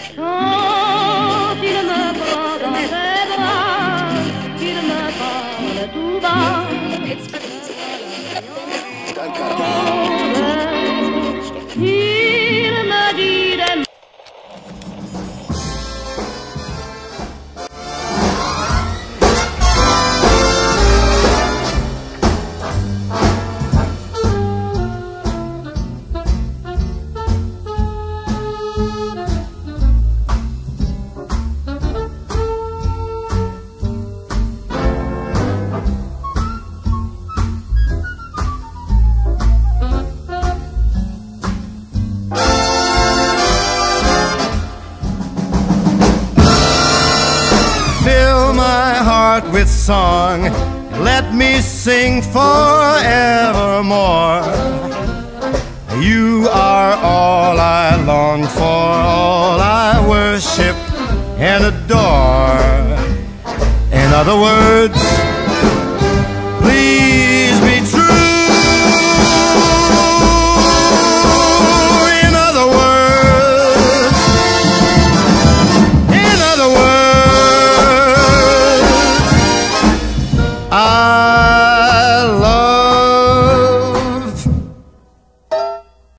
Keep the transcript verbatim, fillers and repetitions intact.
Quand il me prend dans ses bras, qu'il me parle tout bas, il me dit des with song, let me sing forevermore. You are all I long for, all I worship and adore. In other words, please be true. In other words, in other words, I